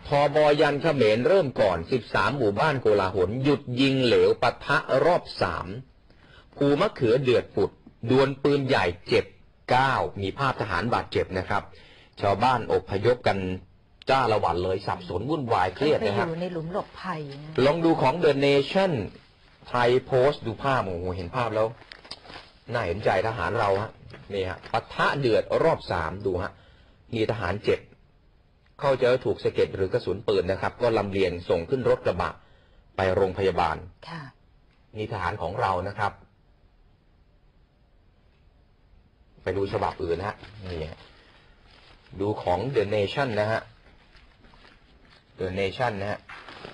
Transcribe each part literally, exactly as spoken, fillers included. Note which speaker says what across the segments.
Speaker 1: ทบยันเขมรเริ่มก่อนสิบสามหมู่บ้านโกลาหลหยุดยิงเหลวปะทะรอบสามภูมะเขือเดือดปุดดวลปืนใหญ่เจ็บเก้ามีภาพทหารบาดเจ็บนะครับชาวบ้านอพยพกันจ้าละวันเลยสับสนวุ่นวายเครียดนะครับ
Speaker 2: อยู่ในหลุมหลบภัย
Speaker 1: ลองดูของ The Nation ไทยโพสต์ดูภาพโอ้โหเห็นภาพแล้วน่าเห็นใจทหารเราฮะนี่ฮะปะทะเดือดรอบสามดูฮะมีทหารเจ็บเข้าเจอถูกสะเก็ดหรือกระสุนปืนนะครับก็ลำเลียงส่งขึ้นรถกระบะไปโรงพยาบาลค่ะนี่ทหารของเรานะครับไปดูฉบับอื่นฮะนี่ดูของ The Nation นะฮะ The Nation นะฮะ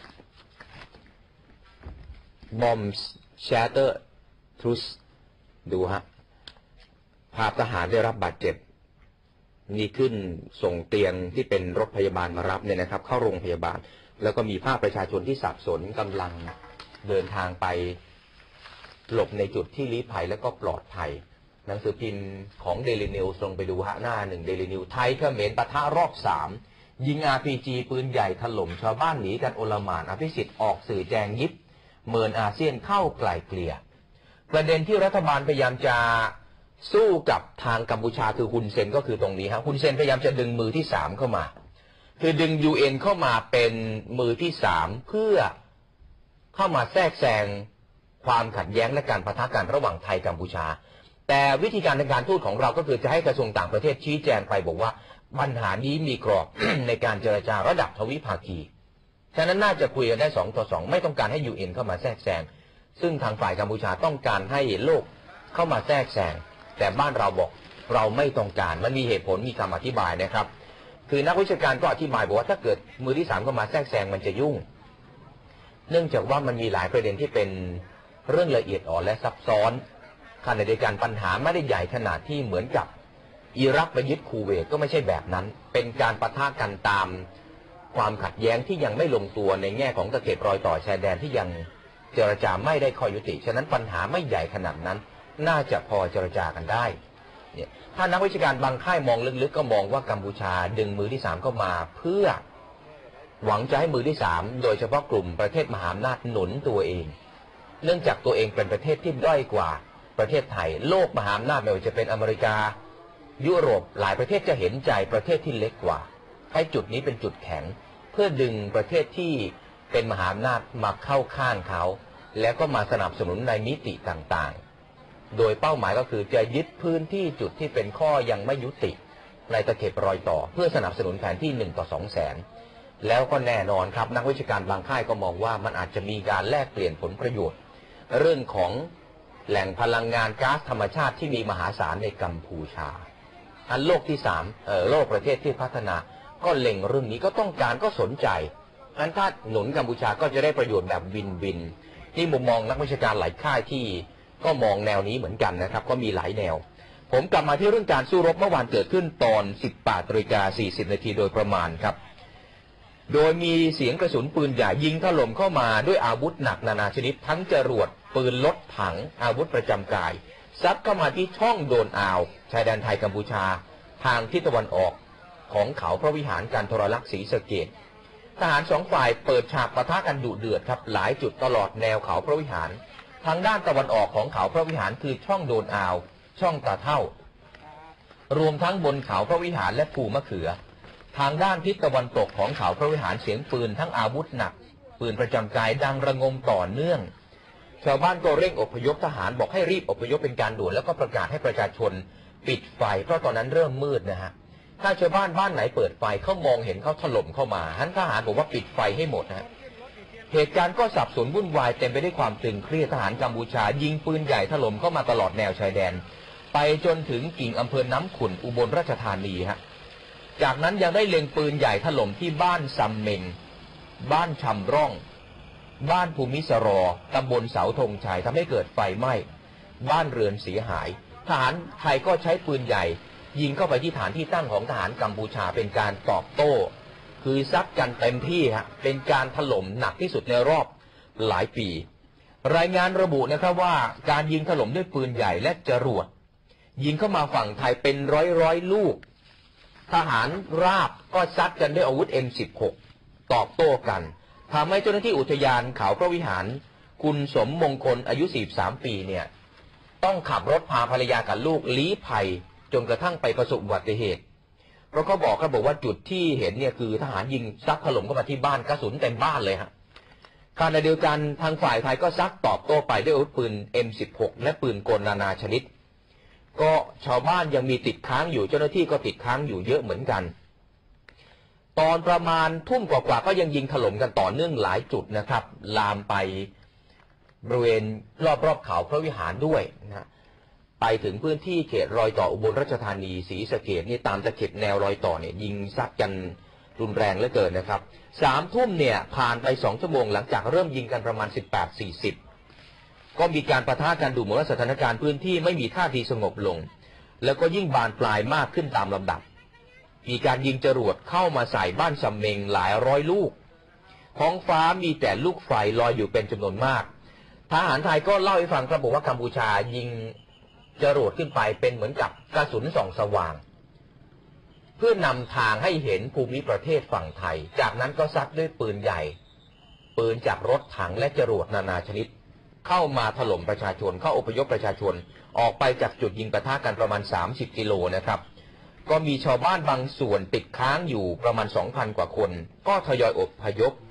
Speaker 1: Bombs Shatter Truce ดูฮะภาพทหารได้รับบาดเจ็บนี่ขึ้นส่งเตียงที่เป็นรถพยาบาลมารับเนี่ยนะครับเข้าโรงพยาบาลแล้วก็มีภาพประชาชนที่สับสนกำลังเดินทางไปหลบในจุดที่ลี้ภัยแล้วก็ปลอดภัยหนังสือพิมพ์ของเดลินิวส์ลงไปดูฮะหน้าหนึ่งเดลินิวไทยเขมรปะทะรอบสามยิง อาร์ พี จี ปืนใหญ่ถล่มชาวบ้านหนีกันโอลหม่านอภิสิทธิ์ออกสื่อแจงยิบเมินอาเซียนเข้าไกล่เกลี่ยประเด็นที่รัฐบาลพยายามจะสู้กับทางกัมพูชาคือฮุนเซนก็คือตรงนี้ฮะฮุนเซนพยายามจะดึงมือที่สามเข้ามาคือดึง ยู เอ็น เข้ามาเป็นมือที่สามเพื่อเข้ามาแทรกแซงความขัดแย้งและการปะทะกันระหว่างไทยกัมพูชาแต่วิธีการในการทูตของเราก็คือจะให้กระทรวงต่างประเทศชี้แจงไปบอกว่าปัญหานี้มีกรอบ ในการเจรจาระดับทวิภาคีฉะนั้นน่าจะคุยกันได้สองต่อสองไม่ต้องการให้ ยู เอ็น เข้ามาแทรกแซงซึ่งทางฝ่ายกัมพูชาต้องการให้โลกเข้ามาแทรกแซงแต่บ้านเราบอกเราไม่ต้องการมันมีเหตุผลมีคำอธิบายนะครับคือนักวิชาการก็อธิบายบอกว่าถ้าเกิดมือที่สามเข้ามาแทรกแซงมันจะยุ่งเนื่องจากว่ามันมีหลายประเด็นที่เป็นเรื่องละเอียดอ่อนและซับซ้อนขณะเดียวกันปัญหาไม่ได้ใหญ่ขนาดที่เหมือนกับอิรักไปยึดคูเวตก็ไม่ใช่แบบนั้นเป็นการปะทะกันตามความขัดแย้งที่ยังไม่ลงตัวในแง่ของตะเข็บรอยต่อชายแดนที่ยังเจรจาไม่ได้ข้อยุติฉะนั้นปัญหาไม่ใหญ่ขนาดนั้นน่าจะพอเจรจากันได้เนี่ยถ้านักวิชาการบางค่ายมองลึกๆก็มองว่ากัมพูชาดึงมือที่สามเข้ามาเพื่อหวังจะให้มือที่สามโดยเฉพาะกลุ่มประเทศมหาอำนาจหนุนตัวเองเนื่องจากตัวเองเป็นประเทศที่ด้อยกว่าประเทศไทยโลกมหาอำนาจไม่ว่าจะเป็นอเมริกายุโรปหลายประเทศจะเห็นใจประเทศที่เล็กกว่าให้จุดนี้เป็นจุดแข็งเพื่อดึงประเทศที่เป็นมหาอำนาจมาเข้าข้างเขาแล้วก็มาสนับสนุนในมิติต่างๆโดยเป้าหมายก็คือจะยึดพื้นที่จุดที่เป็นข้อยังไม่ยุติในตะเข็บรอยต่อเพื่อสนับสนุนแผนที่หนึ่งต่อสองแสนแล้วก็แน่นอนครับนักวิชาการบางค่ายก็มองว่ามันอาจจะมีการแลกเปลี่ยนผลประโยชน์เรื่องของแหล่งพลังงานก๊าซธรรมชาติที่มีมหาศาลในกัมพูชาอันโลกที่สามเอ่อโลกประเทศที่พัฒนาก็เล็งเรื่องนี้ก็ต้องการก็สนใจอันถ้าหนุนกัมพูชาก็จะได้ประโยชน์แบบวินวินที่มุมมองนักวิชาการหลายค่ายที่ก็มองแนวนี้เหมือนกันนะครับก็มีหลายแนวผมกลับมาที่เรื่องการสู้รบเมื่อวานเกิดขึ้นตอน สิบแปดนาฬิกาสี่สิบนาทีโดยประมาณครับโดยมีเสียงกระสุนปืนใหญ่ยิงถล่มเข้ามาด้วยอาวุธหนักนานาชนิดทั้งจรวดปืนรถถังอาวุธประจำกายซัดเข้ามาที่ช่องโดนอ่าวชายแดนไทยกัมพูชาทางทิศตะวันออกของเขาพระวิหารการทรลักษณ์ศรีสะเกษทหารสองฝ่ายเปิดฉากปะทะกันดุเดือดครับหลายจุดตลอดแนวเขาพระวิหารทางด้านตะวันออกของเขาพระวิหารคือช่องโดนอ่าวช่องตาเท่ารวมทั้งบนเขาพระวิหารและภูมะเขือทางด้านทิศตะวันตกของเขาพระวิหารเสียงปืนทั้งอาวุธหนักปืนประจำกายดังระงมต่อเนื่องชาวบ้านก็เร่งอพยพทหารบอกให้รีบอพยพเป็นการด่วนแล้วก็ประกาศให้ประชาชนปิดไฟเพราะตอนนั้นเริ่มมืดนะฮะถ้าชาวบ้านบ้านไหนเปิดไฟเขามองเห็นเขาถล่มเข้ามาท่านทหารบอกว่าปิดไฟให้หมดนะเหตุการณ์ก็สับสนวุ่นวายเต็มไปด้วยความตึงเครียดทหารกัมพูชายิงปืนใหญ่ถล่มเข้ามาตลอดแนวชายแดนไปจนถึงกิ่งอำเภอน้ำขุ่นอุบลราชธานีฮะจากนั้นยังได้เล็งปืนใหญ่ถล่มที่บ้านซัมเมงบ้านชำร่องบ้านภูมิสรอตำบลเสาธงชัยทำให้เกิดไฟไหม้บ้านเรือนเสียหายทหารไทยก็ใช้ปืนใหญ่ยิงเข้าไปที่ฐานที่ตั้งของทหารกัมพูชาเป็นการตอบโต้คือซัดกันเต็มที่ฮะเป็นการถล่มหนักที่สุดในรอบหลายปีรายงานระบุนะครับว่าการยิงถล่มด้วยปืนใหญ่และจรวดยิงเข้ามาฝั่งไทยเป็นร้อยร้อยลูกทหารราบก็ซัดกันด้วยอาวุธ เอ็ม สิบหกตอบโต้กันทำให้เจ้าหน้าที่อุทยานเขาพระวิหารคุณสมมงคลอายุสี่สิบสามปีเนี่ยต้องขับรถพาภรรยากับลูกลี้ภัยจนกระทั่งไปประสบอุบัติเหตุเพราะเขาบอกเขาบอกว่าจุดที่เห็นเนี่ยคือทหารยิงซักถล่มเข้ามาที่บ้านกระสุนเต็มบ้านเลยฮะขณะเดียวกันทางฝ่ายไทยก็ซักตอบโต้ไปด้วยอาวุธปืน เอ็ม สิบหก และปืนกลนานาชนิดก็ชาวบ้านยังมีติดค้างอยู่เจ้าหน้าที่ก็ติดค้างอยู่เยอะเหมือนกันตอนประมาณทุ่มกว่าๆก็ยังยิงถล่มกันต่อเนื่องหลายจุดนะครับลามไปบริเวณรอบๆเขาพระวิหารด้วยนะไปถึงพื้นที่เขตรอยต่ออุบลราชธานีศรีสะเกษนี่ตามตะเข็บแนวรอยต่อเนี่ยยิงซัดกันรุนแรงเหลือเกินนะครับสามทุ่มเนี่ยผ่านไปสองชั่วโมงหลังจากเริ่มยิงกันประมาณ สิบแปดสี่สิบ ก็มีการปะทะกันดูเหมือนว่าสถานการณ์พื้นที่ไม่มีท่าทีสงบลงแล้วก็ยิ่งบานปลายมากขึ้นตามลำดับมีการยิงจรวดเข้ามาใส่บ้านสำเม็งหลายร้อยลูกท้องฟ้ามีแต่ลูกไฟลอยอยู่เป็นจำนวนมากทหารไทยก็เล่าให้ฟังครับบอกว่ากัมพูชายิงจรวดขึ้นไปเป็นเหมือนกับกระสุนส่องสว่างเพื่อนำทางให้เห็นภูมิประเทศฝั่งไทยจากนั้นก็ซัดด้วยปืนใหญ่ปืนจากรถถังและจรวดนานาชนิดเข้ามาถล่มประชาชนเข้าอพยพประชาชนออกไปจากจุดยิงปะทะกันประมาณสามสิบกิโลนะครับก็มีชาวบ้านบางส่วนติดค้างอยู่ประมาณ สองพัน กว่าคนก็ทยอยอพยพ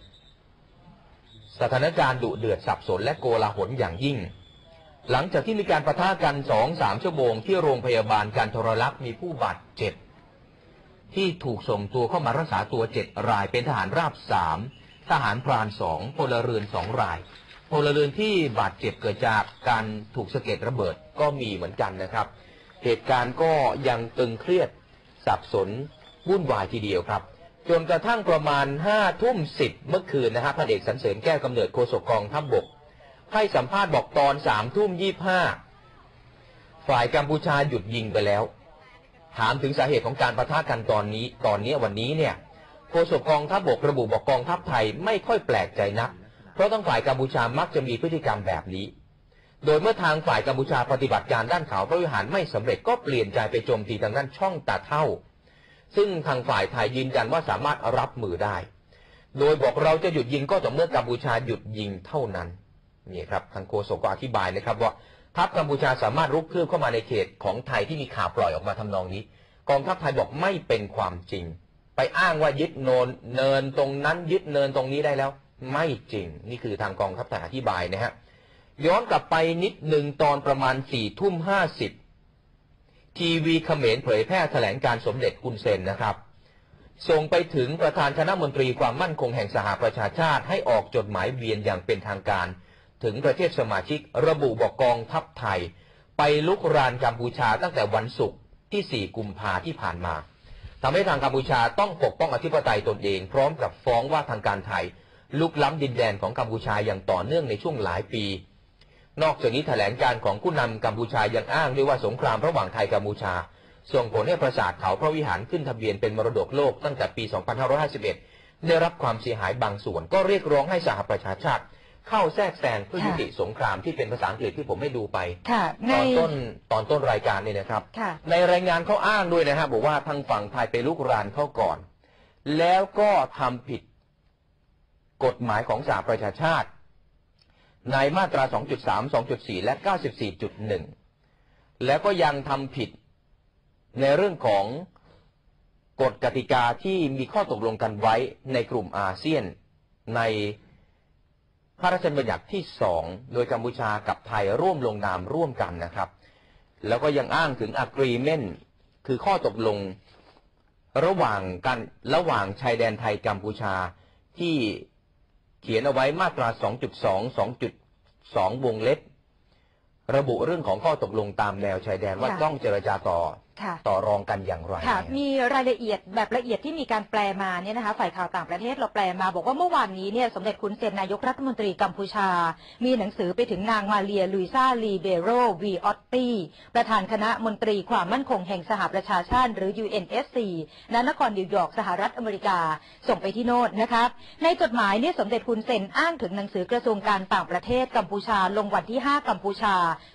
Speaker 1: สถานการณ์ดุเดือดสับสนและโกลาหลอย่างยิ่งหลังจากที่มีการปะทะกัน สองถึงสาม ชั่วโมงที่โรงพยาบาลกันทรลักษณ์มีผู้บาดเจ็บที่ถูกส่งตัวเข้ามารักษาตัวเจ็ดรายเป็นทหารราบสามทหารพรานสองพลเรือนสองรายพลเรือนที่บาดเจ็บเกิดจากการถูกสะเก็ดระเบิดก็มีเหมือนกันนะครับเหตุการณ์ก็ยังตึงเครียดสับสนวุ่นวายทีเดียวครับจนกระทั่งประมาณห้าทุ่มสิบเมื่อคืนนะฮะพันเอกสรรเสริญแก้วกำเนิดโฆษกกองทัพบกให้สัมภาษณ์บอกตอนสามทุ่มยี่ห้าฝ่ายกัมพูชาหยุดยิงไปแล้วถามถึงสาเหตุของการปะทะกันตอนนี้ตอนนี้วันนี้เนี่ยโฆษกกองทัพบกระบุบอกกองทัพไทยไม่ค่อยแปลกใจนักเพราะทั้งฝ่ายกัมพูชามักจะมีพฤติกรรมแบบนี้โดยเมื่อทางฝ่ายกัมพูชาปฏิบัติการด้านเขาพระวิหารไม่สำเร็จก็เปลี่ยนใจไปโจมตีทางด้านช่องตาเท่าซึ่งทางฝ่ายไทยยืนยันว่าสามารถรับมือได้โดยบอกเราจะหยุดยิงก็ต่อเมื่อกัมพูชาหยุดยิงเท่านั้นนี่ครับทางโฆษกก็อธิบายนะครับว่าทัพกัมพูชาสามารถรุกคืบเข้ามาในเขตของไทยที่มีข่าวปล่อยออกมาทำนองนี้กองทัพไทยบอกไม่เป็นความจริงไปอ้างว่ายึดโนนเนินตรงนั้นยึดเนินตรงนี้ได้แล้วไม่จริงนี่คือทางกองทัพไทยอธิบายนะฮะย้อนกลับไปนิดหนึ่งตอนประมาณสี่ทุ่มห้าสิบทีวีเขมรเผยแพร่แถลงการสมเด็จฮุนเซนนะครับส่งไปถึงประธานคณะมนตรีความมั่นคงแห่งสหประชาชาติให้ออกจดหมายเวียนอย่างเป็นทางการถึงประเทศสมาชิกระบุบอกกองทัพไทยไปลุกรานกัมพูชาตั้งแต่วันศุกร์ที่สี่กุมภาพันธ์ที่ผ่านมาทำให้ทางกัมพูชาต้องปกป้องอธิปไตยตนเองพร้อมกับฟ้องว่าทางการไทยลุกล้ำดินแดนของกัมพูชาอย่างต่อเนื่องในช่วงหลายปีนอกจากนี้แถลงการของผู้นำกัมพูชายังอ้างด้วยว่าสงครามระหว่างไทยกัมพูชาส่งผลให้ปราสาทเขาพระวิหารขึ้นทะเบียนเป็นมรดกโลกตั้งแต่ปีสองพันห้าร้อยห้าสิบเอ็ดได้รับความเสียหายบางส่วนก็เรียกร้องให้สหประชาชาติเข้าแทรกแซงเพื่อยุติสงครามที่เป็นภาษาอังกฤษที่ผมให้ดูไปตอนต้นตอนต้นรายการนี่นะครับในรายงานเขาอ้างด้วยนะครับบอกว่าทางฝั่งไทยไปลุกรานเข้าก่อนแล้วก็ทำผิดกฎหมายของสหประชาชาติในมาตรา สองจุดสาม สองจุดสี่ และ เก้าสิบสี่จุดหนึ่ง แล้วก็ยังทำผิดในเรื่องของกฎกติกาที่มีข้อตกลงกันไว้ในกลุ่มอาเซียนในพระราชบัญญัติที่สองโดยกัมพูชากับไทยร่วมลงนามร่วมกันนะครับแล้วก็ยังอ้างถึง agreement คือข้อตกลงระหว่างกันระหว่างชายแดนไทยกัมพูชาที่เขียนเอาไว้มาตรา สองจุดสอง สองจุดสอง วงเล็บระบุเรื่องของข้อตกลงตามแนวชายแดนว่าต้องเจรจาต่อต่อรองกันอย่างไร
Speaker 2: มีรายละเอียดแบบละเอียดที่มีการแปลมาเนี่ยนะคะฝ่ายข่าวต่างประเทศเราแปลมาบอกว่าเมื่อวานนี้เนี่ยสมเด็จฮุนเซนนายกรัฐมนตรีกัมพูชามีหนังสือไปถึงนางมาเลียลุยซาลีเบโรวีออตตี้ประธานคณะมนตรีความมั่นคงแห่งสหประชาชาติหรือ ยู เอ็น เอส ซี ณ นครนิวยอร์กสหรัฐอเมริกาส่งไปที่โน่นนะครับในจดหมายเนี่ยสมเด็จฮุนเซนอ้างถึงหนังสือกระทรวงการต่างประเทศกัมพูชาลงวันที่ห้ากัมพูชา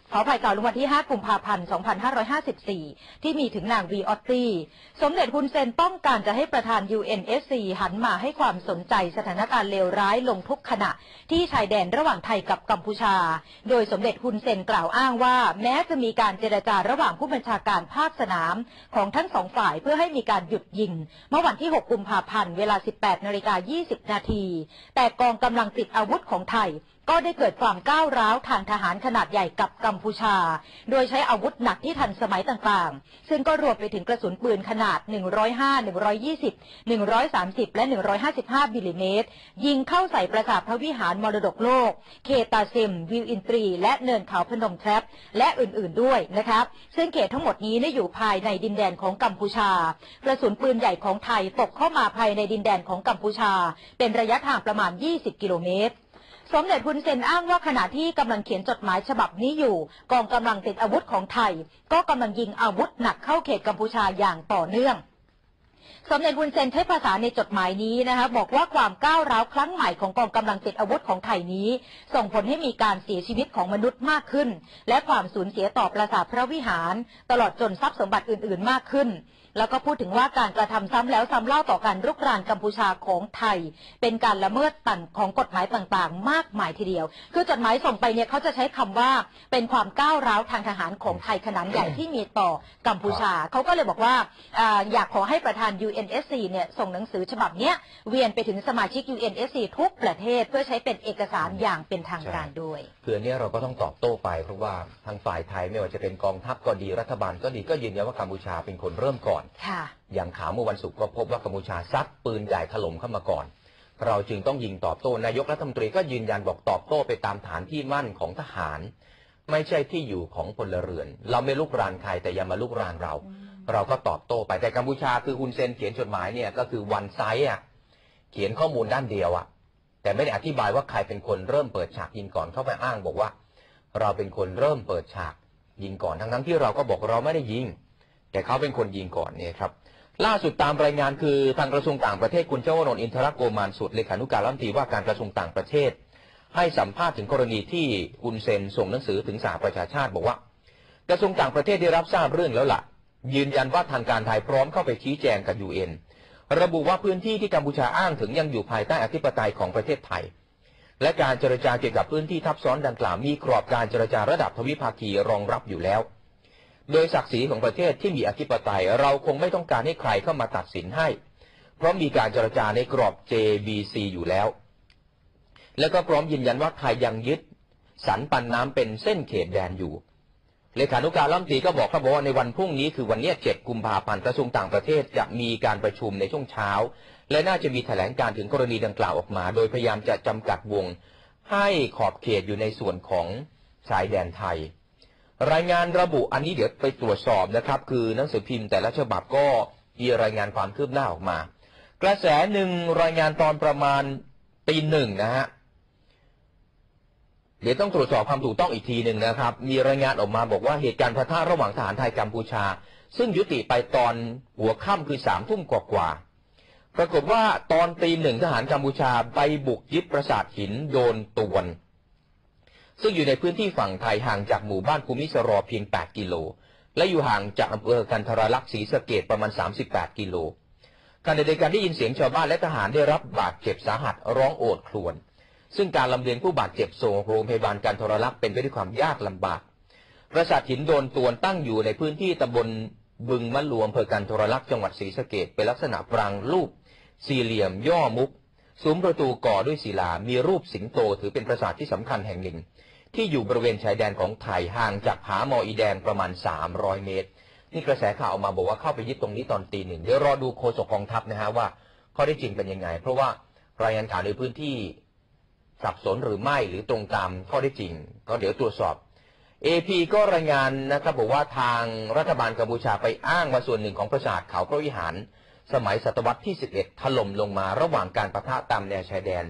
Speaker 2: ขออภัยเก่าลงวันที่ห้ากุมภาพันธ์สองพันห้าร้อยห้าสิบสี่ที่มีถึงนางวีออตตี้สมเด็จฮุนเซนต้องการจะให้ประธาน ยู เอ็น เอส ซี หันมาให้ความสนใจสถานการณ์เลวร้ายลงทุกขณะที่ชายแดนระหว่างไทยกับกัมพูชาโดยสมเด็จฮุนเซนกล่าวอ้างว่าแม้จะมีการเจรจาระหว่างผู้บัญชาการภาคสนามของทั้งสองฝ่ายเพื่อให้มีการหยุดยิงเมื่อวันที่หกกุมภาพันธ์เวลา สิบแปดนาฬิกายี่สิบนาทีแต่กองกำลังติดอาวุธของไทยก็ได้เกิดความก้าวร้าวทางทหารขนาดใหญ่กับกัมพูชาโดยใช้อาวุธหนักที่ทันสมัยต่างๆซึ่งก็รวมไปถึงกระสุนปืนขนาดหนึ่งร้อยห้า หนึ่งร้อยยี่สิบ หนึ่งร้อยสามสิบและหนึ่งร้อยห้าสิบห้ามิลลิเมตรยิงเข้าใส่ปราสาทพระวิหารมรดกโลกเขตตาซิมวิวอินทรีและเนินเขาพนมแทรปและอื่นๆด้วยนะครับซึ่งเขตทั้งหมดนี้ได้อยู่ภายในดินแดนของกัมพูชากระสุนปืนใหญ่ของไทยตกเข้ามาภายในดินแดนของกัมพูชาเป็นระยะทางประมาณยี่สิบกิโลเมตรสมเด็จฮุนเซนอ้างว่าขณะที่กำลังเขียนจดหมายฉบับนี้อยู่กองกำลังติดอาวุธของไทยก็กำลังยิงอาวุธหนักเข้าเขตกัมพูชาอย่างต่อเนื่องสมเด็จฮุนเซนใช้ภาษาในจดหมายนี้นะคะบอกว่าความก้าวร้าวครั้งใหม่ของกองกำลังติดอาวุธของไทยนี้ส่งผลให้มีการเสียชีวิตของมนุษย์มากขึ้นและความสูญเสียต่อปราสาทพระวิหารตลอดจนทรัพย์สมบัติอื่นๆมากขึ้นแล้วก็พูดถึงว่าการกระทำซ้ำแล้วซ้ำเล่าต่อการรุกรานกัมพูชาของไทยเป็นการละเมิดต่างของกฎหมายต่างๆมากมายทีเดียวคือจดหมายส่งไปเนี่ยเขาจะใช้คำว่าเป็นความก้าวร้าวทางทหารของไทยขนาดใหญ่ที่มีต่อกัมพูชาเขาก็เลยบอกว่าอยากขอให้ประธาน ยู เอ็น เอส ซี เนี่ยส่งหนังสือฉบับเนี้ยเวียนไปถึงสมาชิก ยู เอ็น เอส ซี ทุกประเทศเพื่อใช้เป็นเอกสารอย่างเป็นทางการด้วย
Speaker 1: คืออันนี้เราก็ต้องตอบโต้ไปเพราะว่าทางฝ่ายไทยไม่ว่าจะเป็นกองทัพก็ดีรัฐบาลก็ดีก็ยืนยันว่ากัมพูชาเป็นคนเริ่มก่อนอย่างข่าวเมื่อวันศุกร์ก็พบว่ากัมพูชาซัดปืนใหญ่ถล่มเข้ามาก่อนเราจึงต้องยิงตอบโต้นายกรัฐมนตรีก็ยืนยันบอกตอบโต้ไปตามฐานที่มั่นของทหารไม่ใช่ที่อยู่ของพลเรือนเราไม่ลุกรานใครแต่อย่ามาลุกรานเราเราก็ตอบโต้ไปแต่กัมพูชาคือฮุนเซนเขียนจดหมายเนี่ยก็คือวันไซด์อ่ะเขียนข้อมูลด้านเดียวอ่ะแต่ไม่ได้อธิบายว่าใครเป็นคนเริ่มเปิดฉากยิงก่อนเข้าไปอ้างบอกว่าเราเป็นคนเริ่มเปิดฉากยิงก่อนทั้งๆที่เราก็บอกเราไม่ได้ยิงแต่เขาเป็นคนยิงก่อนเนี่ยครับล่าสุดตามรายงานคือทางกระทรวงต่างประเทศคุณเจ้าวรนอินทรโกมานสุดเลขานุการรัฐมนตรีว่าการกระทรวงต่างประเทศให้สัมภาษณ์ถึงกรณีที่ฮุนเซนส่งหนังสือถึงสหประชาชาติบอกว่ากระทรวงต่างประเทศได้รับทราบเรื่องแล้วล่ะยืนยันว่าทางการไทยพร้อมเข้าไปชี้แจงกับ ยู เอ็น ระบุว่าพื้นที่ที่กัมพูชาอ้างถึงยังอยู่ภายใต้อธิปไตยของประเทศไทยและการเจรจาเกี่ยวกับพื้นที่ทับซ้อนดังกล่าวมีกรอบการเจรจาระดับทวิภาคีรองรับอยู่แล้วโดยศักดิ์ศรีของประเทศที่มีอธิปไตยเราคงไม่ต้องการให้ใครเข้ามาตัดสินให้เพราะมีการเจรจาในกรอบ เจ บี ซี อยู่แล้วและก็พร้อมยืนยันว่าไทยยังยึดสันปันน้ำเป็นเส้นเขตแดนอยู่เลขานุการรัฐมนตรีก็บอกครับว่าในวันพรุ่งนี้คือวันนี้เจ็ดกุมภาพันธ์กระทรวงต่างประเทศจะมีการประชุมในช่วงเช้าและน่าจะมีแถลงการถึงกรณีดังกล่าวออกมาโดยพยายามจะจำกัดวงให้ขอบเขตอยู่ในส่วนของชายแดนไทยรายงานระบุอันนี้เดี๋ยวไปตรวจสอบนะครับคือหนังสือพิมพ์แต่ละฉบับก็มีรายงานความคืบหน้าออกมากระแสหนึ่งรายงานตอนประมาณตีหนึ่งนะฮะเดี๋ยวต้องตรวจสอบความถูกต้องอีกทีหนึ่งนะครับมีรายงานออกมาบอกว่าเหตุการณ์ปะทะระหว่างทหารไทยกัมพูชาซึ่งยุติไปตอนหัวค่ำคือสามทุ่มกว่าๆปรากฏว่าตอนตีหนึ่งทหารกัมพูชาไปบุกยึดปราสาทหินโดนตวนซึ่งอยู่ในพื้นที่ฝั่งไทยห่างจากหมู่บ้านภูมิสรอเพียงแปดกิโลและอยู่ห่างจากอำเภอกันทรลักษณ์ศรีสะเกษประมาณสามสิบแปดกิโลขณะเดียวกันได้ยินเสียงชาวบ้านและทหารได้รับบาดเจ็บสาหัสร้องโอดครวญซึ่งการลำเลียงผู้บาดเจ็บส่งโรงพยาบาลกันทรลักษณ์เป็นไปด้วยความยากลำบากปราสาทหินโดนตวนตั้งอยู่ในพื้นที่ตำบลบึงมะหลวงอำเภอกันทรลักษณ์จังหวัดศรีสะเกษเป็นลักษณะปรางรูปสี่เหลี่ยมย่อมุกซุ้มประตูก่อด้วยศิลามีรูปสิงโตถือเป็นปราสาทที่สำคัญแห่งหนึ่งที่อยู่บริเวณชายแดนของไทยห่างจากผาหมออีแดงประมาณสามร้อยเมตรนี่กระแสข่าวออกมาบอกว่าเข้าไปยึดตรงนี้ตอนตีหนึ่งเดี๋ยวรอดูโฆษกกองทัพนะฮะว่าข้อได้จริงเป็นยังไงเพราะว่ารายงานข่าวในพื้นที่สับสนหรือไม่หรือตรงตามข้อได้จริงก็เดี๋ยวตรวจสอบ เอ พี ก็รายงานนะครับบอกว่าทางรัฐบาลกัมพูชาไปอ้างว่าส่วนหนึ่งของปราสาทเขาพระวิหารสมัยศตวรรษที่สิบเอ็ดถล่มลงมาระหว่างการปะทะตามแนวชายแดน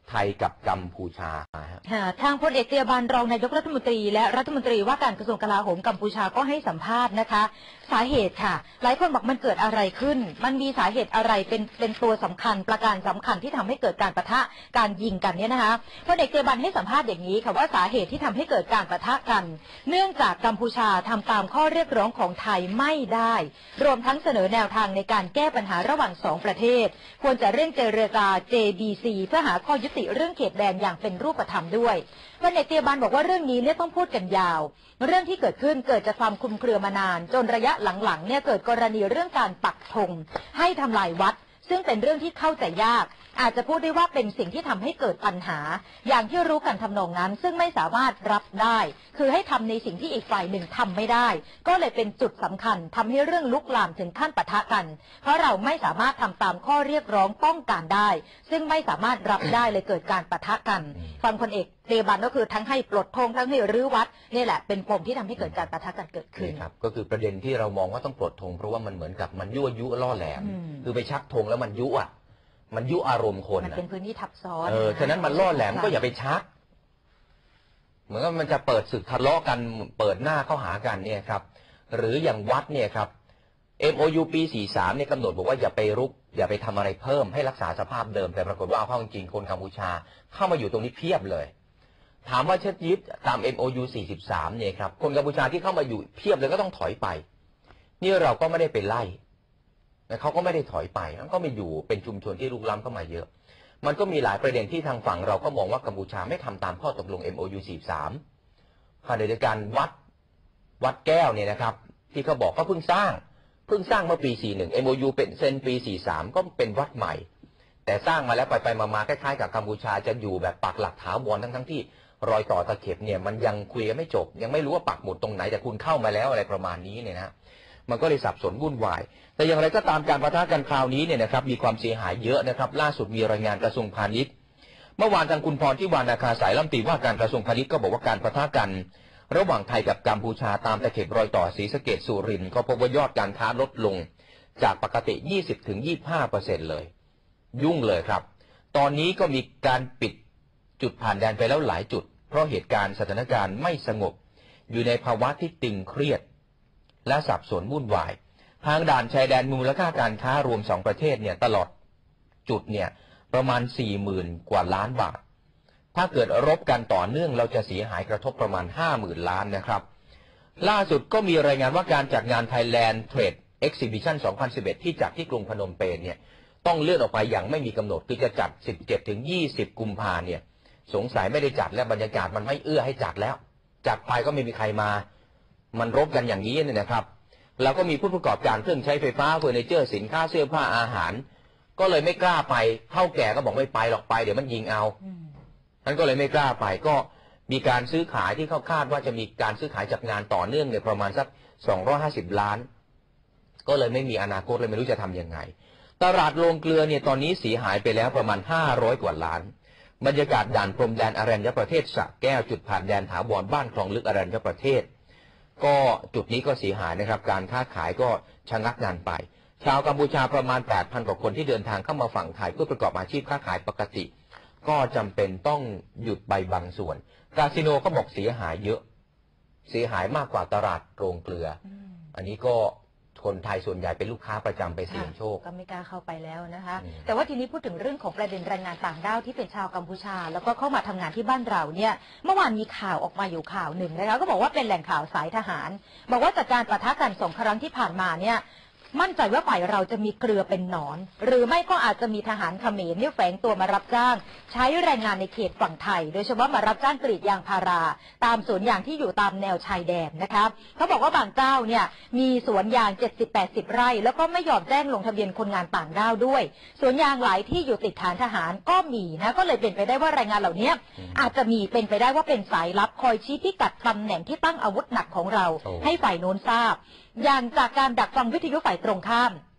Speaker 1: ไทยกับกัมพูชา
Speaker 2: ทางพลเอกเตียบันรองนายกรัฐมนตรีและรัฐมนตรีว่าการกระทรวงกลาโหมกัมพูชาก็ให้สัมภาษณ์นะคะสาเหตุค่ะหลายคนบอกมันเกิดอะไรขึ้นมันมีสาเหตุอะไรเป็นเป็นตัวสำคัญประการสำคัญที่ทำให้เกิดการปะทะการยิงกันเนี่ยนะคะพลเอกเตียบันให้สัมภาษณ์อย่างนี้ค่ะว่าสาเหตุที่ทำให้เกิดการปะทะกันเนื่องจากกัมพูชาทำตามข้อเรียกร้องของไทยไม่ได้รวมทั้งเสนอแนวทางในการแก้ปัญหาระหว่างสองประเทศควรจะเร่งเจรจา เจ บี ซี เพื่อหาข้อยุติเรื่องเขตแดนอย่างเป็นรูปธรรมด้วยพลเอกเตียบันบอกว่าเรื่องนี้เนี่ยต้องพูดกันยาวเรื่องที่เกิดขึ้นเกิดจากความคลุมเครือมานานจนระยะหลังๆเนี่ยเกิดกรณีเรื่องการปักธงให้ทำลายวัดซึ่งเป็นเรื่องที่เข้าใจยากอาจจะพูดได้ว่าเป็นสิ่งที่ทำให้เกิดปัญหาอย่างที่รู้กันทำนองนั้นซึ่งไม่สามารถรับได้คือให้ทำในสิ่งที่อีกฝ่ายหนึ่งทำไม่ได้ก็เลยเป็นจุดสำคัญทำให้เรื่องลุกลามถึงขั้นปะทะกันเพราะเราไม่สามารถทำตามข้อเรียกร้องต้องการได้ซึ่งไม่สามารถรับได้เลยเกิดการปะทะกันฟังพลเอกเตียบันก็คือทั้งให้ปลดธงทั้งให้รื้อวัดนี่แหละเป็นปมที่ทำให้เกิดการปะทะกันเกิดขึ้น
Speaker 1: ครับก็คือประเด็นที่เรามองว่าต้องปลดธงเพราะว่ามันเหมือนกับมันยั่วยุล่อแหลมคือไปชักธงแล้วมันยุอ่ะมันยุอารมณ์คน
Speaker 2: มันเป็นพื้นที่ทับซ้อน
Speaker 1: เออฉะนั้นมันล่อแหลมก็อย่าไปชักเหมือนกับมันจะเปิดศึกทะเลาะกันเปิดหน้าเข้าหากันเนี่ยครับหรืออย่างวัดเนี่ยครับ เอ็ม โอ ยู ปี สี่สิบสามเนี่ยกำหนดบอกว่าอย่าไปรุกอย่าไปทำอะไรเพิ่มให้รักษาสภาพเดิมแต่ปรากฏว่าเอาเข้าจริงคนกัมพูชาเข้ามาอยู่ตรงนี้เพียบเลยถามว่าเชิดยึดตาม เอ็ม โอ ยู สี่สิบสามเนี่ยครับคนกัมพูชาที่เข้ามาอยู่เพียบเลยก็ต้องถอยไปนี่เราก็ไม่ได้ไปไล่แต่เขาก็ไม่ได้ถอยไปมันก็ไม่อยู่เป็นชุมชนที่ลุกล้ำเข้ามาเยอะมันก็มีหลายประเด็นที่ทางฝั่งเราก็มองว่ากัมพูชาไม่ทำตามข้อตกลง เอ็ม โอ ยู สี่สิบสามขณะเดียวกันวัดวัดแก้วเนี่ยนะครับที่เขาบอกก็เพิ่งสร้างเพิ่งสร้างเมื่อปีสี่สิบเอ็ด เอ็ม โอ ยู เป็นเซ็นปีสี่สิบสามก็เป็นวัดใหม่แต่สร้างมาแล้วไปไปมาๆคล้ายๆกับกัมพูชาจะอยู่แบบปักหลักถาวรทั้งทั้งที่รอยต่อตะเข็บเนี่ยมันยังคุยกันไม่จบยังไม่รู้ว่าปักหมุดตรงไหนแต่คุณเข้ามาแล้วอะไรประมาณนี้เนี่ยนะมันก็เลยสับสนวุ่นวายแต่อย่างไรก็ตามการปะทะกันคราวนี้เนี่ยนะครับมีความเสียหายเยอะนะครับล่าสุดมีรายงานกระทรวงพาณิชย์เมื่อวานทางคุณพรทิวานาคาสายรัฐมนตรีว่าการกระทรวงพาณิชย์ก็บอกว่าการปะทะกันระหว่างไทยกับกัมพูชาตามตะเข็บรอยต่อศรีสะเกษสุรินทร์ก็พบว่ายอดการค้าลดลงจากปกติ ยี่สิบถึงยี่สิบห้าเปอร์เซ็นต์ เลยยุ่งเลยครับตอนนี้ก็มีการปิดจุดผ่านแดนไปแล้วหลายจุดเพราะเหตุการณ์สถานการณ์ไม่สงบอยู่ในภาวะที่ตึงเครียดและสับสนวุ่นวายทางด่านชายแดนมูลค่าการค้ารวมสองประเทศเนี่ยตลอดจุดเนี่ยประมาณ สี่หมื่น กว่าล้านบาทถ้าเกิดรบกันต่อเนื่องเราจะเสียหายกระทบประมาณ ห้าหมื่น ล้านนะครับล่าสุดก็มีรายงานว่าการจัดงาน Thailand Trade Exhibition สองพันสิบเอ็ดที่จัดที่กรุงพนมเปญเนี่ยต้องเลื่อนออกไปอย่างไม่มีกำหนดคือจะจัด สิบเจ็ดถึงยี่สิบ กุมภาพันธ์เนี่ยสงสัยไม่ได้จัดและบรรยากาศมันไม่เอื้อให้จัดแล้วจัดไปก็ไม่มีใครมามันรบกันอย่างนี้เนี่ยนะครับเราก็มีผู้ประกอบการเครื่องใช้ไฟฟ้าเฟอร์นิเจอร์สินค้าเสื้อผ้าอาหารก็เลยไม่กล้าไปเฒ่าแก่ก็บอกไม่ไปหรอกไปเดี๋ยวมันยิงเอาท่านก็เลยไม่กล้าไปก็มีการซื้อขายที่เขาคาดว่าจะมีการซื้อขายจัดงานต่อเนื่องเนี่ยประมาณสักสองร้อยห้าสิบล้านก็เลยไม่มีอนาคตเลยไม่รู้จะทำยังไงตลาดโรงเกลือเนี่ยตอนนี้เสียหายไปแล้วประมาณห้าร้อยกว่าล้านบรรยากาศด่านพรมแดนอรัญญประเทศสระแก้วจุดผ่านแดนถาวรบ้านคลองลึกอรัญญประเทศก็จุดนี้ก็เสียหายนะครับการค้าขายก็ชะงักงานไปชาวกัมพูชาประมาณ แปดพัน กว่าคนที่เดินทางเข้ามาฝั่งไทยเพื่อประกอบอาชีพค้าขายปกติก็จำเป็นต้องหยุดไปบางส่วนคาสิโนก็บอกเสียหายเยอะเสียหายมากกว่าตลาดโรงเกลืออันนี้ก็คนไทยส่วนใหญ่เป็นลูกค้าประจำไปเสี่ยงโชค
Speaker 2: ก็ไม่กล้าเข้าไปแล้วนะคะแต่ว่าทีนี้พูดถึงเรื่องของประเด็นแรงงานต่างด้าวที่เป็นชาวกัมพูชาแล้วก็เข้ามาทำงานที่บ้านเราเนี่ยเมื่อวานมีข่าวออกมาอยู่ข่าวหนึ่งนะคะก็บอกว่าเป็นแหล่งข่าวสายทหารบอกว่าจากการปะทะกันสองครั้งที่ผ่านมาเนี่ยมั่นใจว่าฝ่ายเราจะมีเกลือเป็นหนอนหรือไม่ก็อาจจะมีทหารเขมรที่แฝงตัวมารับจ้างใช้แรงงานในเขตฝั่งไทยโดยเฉพาะมารับจ้างกรีดยางพาราตามสวนยางที่อยู่ตามแนวชายแดนนะครับเขาบอกว่าบางเจ้าเนี่ยมีสวนยาง เจ็ดสิบถึงแปดสิบ ไร่แล้วก็ไม่ยอมแจ้งลงทะเบียนคนงานต่างด้าวด้วยสวนยางหลายที่อยู่ติดฐานทหารก็มีนะก็เลยเป็นไปได้ว่าแรงงานเหล่านี้อาจจะมีเป็นไปได้ว่าเป็นสายลับคอยชี้พิกัดตำแหน่งที่ตั้งอาวุธหนักของเราให้ฝ่ายโน้นทราบอย่างจากการดักฟังวิทยุฝ่ายตรงข้าม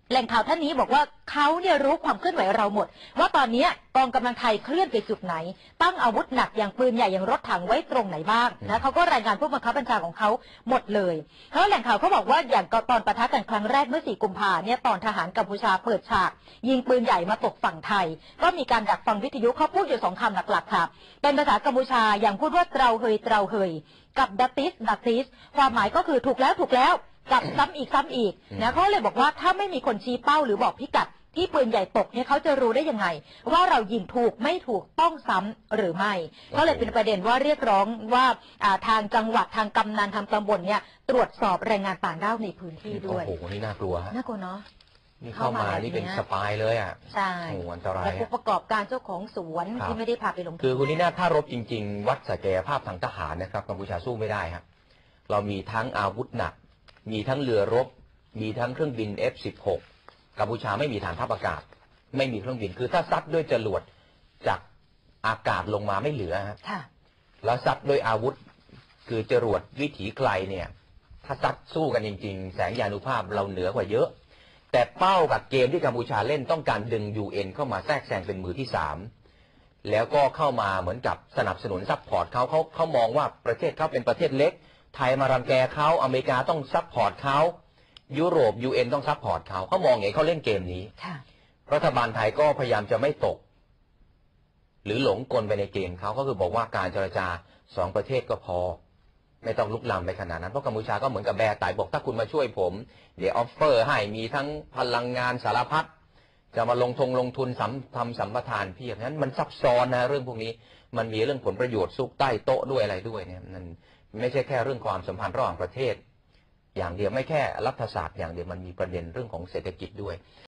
Speaker 2: แหล่งข่าวท่านนี้บอกว่าเขาเนี่ยรู้ความเคลื่อนไหวเราหมดว่าตอนนี้กองกำลังไทยเคลื่อนไปจุดไหนตั้งอาวุธหนักอย่างปืนใหญ่อย่างรถถังไว้ตรงไหนบ้างนะเขาก็รายงานผู้บังคับบัญชาของเขาหมดเลยแล้วแหล่งข่าวเขาบอกว่าอย่างตอนปะทะกันครั้งแรกเมื่อสี่กุมภาเนี่ยตอนทหารกัมพูชาเปิดฉากยิงปืนใหญ่มาตกฝั่งไทยก็มีการดักฟังวิทยุเขาพูดอยู่สองคำหลักๆค่ะเป็นภาษากัมพูชาอย่างพูดว่าเตราเฮยเตราเฮยกับดัตติสดัตติสความหมายก็คือถูกแล้วถูกแล้วกับซ้ำอีกซ้ำอีกนะเขาเลยบอกว่าถ้าไม่มีคนชี้เป้าหรือบอกพิกัดที่ปืนใหญ่ตกเนี่ยเขาจะรู้ได้ยังไงว่าเรายิงถูกไม่ถูกต้องซ้ำหรือไม่ก็เลยเป็นประเด็นว่าเรียกร้องว่าทางจังหวัดทางกำนันทางตำบลเนี่ยตรวจสอบแรงงานต่างด้าวในพื้นที่ด้วย
Speaker 1: โอ้โหนี่น่ากลัวฮะ
Speaker 2: น่ากลัวเนาะ
Speaker 1: นี่เข้ามานี่เป็นสปายเลยอ่ะ
Speaker 2: ใช่
Speaker 1: โอ้อันตราย
Speaker 2: และผู้ประกอบการเจ้าของสวนที่ไม่ได้พาไปลง
Speaker 1: คือคุณนี่น่าถ้ารบจริงๆวัดศักยภาพทางทหารนะครับกัมพูชาสู้ไม่ได้ครับเรามีทั้งอาวุธหนักมีทั้งเรือรบมีทั้งเครื่องบิน เอฟ สิบหก กัมพูชาไม่มีฐานทัพอากาศไม่มีเครื่องบินคือถ้าซัดด้วยจรวดจากอากาศลงมาไม่เหลือฮะแล้วซัดด้วยอาวุธคือจรวดวิถีไกลเนี่ยถ้าซัดสู้กันจริงๆแสงยานุภาพเราเหนือกว่าเยอะแต่เป้ากับเกมที่กัมพูชาเล่นต้องการดึง ยู เอ็น เข้ามาแทรกแซงเป็นมือที่สามแล้วก็เข้ามาเหมือนกับสนับสนุนซัพพอร์ตเขาเขาเขามองว่าประเทศเขาเป็นประเทศเล็กไทยมารังแกเขาอเมริกาต้องซัพพอร์ตเขายุโรป ยู เอ็น ต้องซัพพอร์ตเขาเขามองอย่างนี้เขาเล่นเกมนี้รัฐบาลไทยก็พยายามจะไม่ตกหรือหลงกลไปในเกมเขาก็คือบอกว่าการเจรจาสองประเทศก็พอไม่ต้องลุกลามไปขนาดนั้นเพราะกัมพูชาก็เหมือนกับแบร์ไต่บอกถ้าคุณมาช่วยผมเดี๋ยวออฟเฟอร์ให้มีทั้งพลังงานสารพัดจะมาลงทงลงทุนทำสัมปทานเพียบนั้นมันซับซ้อนนะเรื่องพวกนี้มันมีเรื่องผลประโยชน์ซุกใต้โต๊ะด้วยอะไรด้วยเนี่ยมันไม่ใช่แค่เรื่องความสัมพันธ์ระหว่างประเทศอย่างเดียวไม่แค่รัฐศาสตร์อย่างเดียวมันมีประเด็นเรื่องของเศรษฐกิจด้วย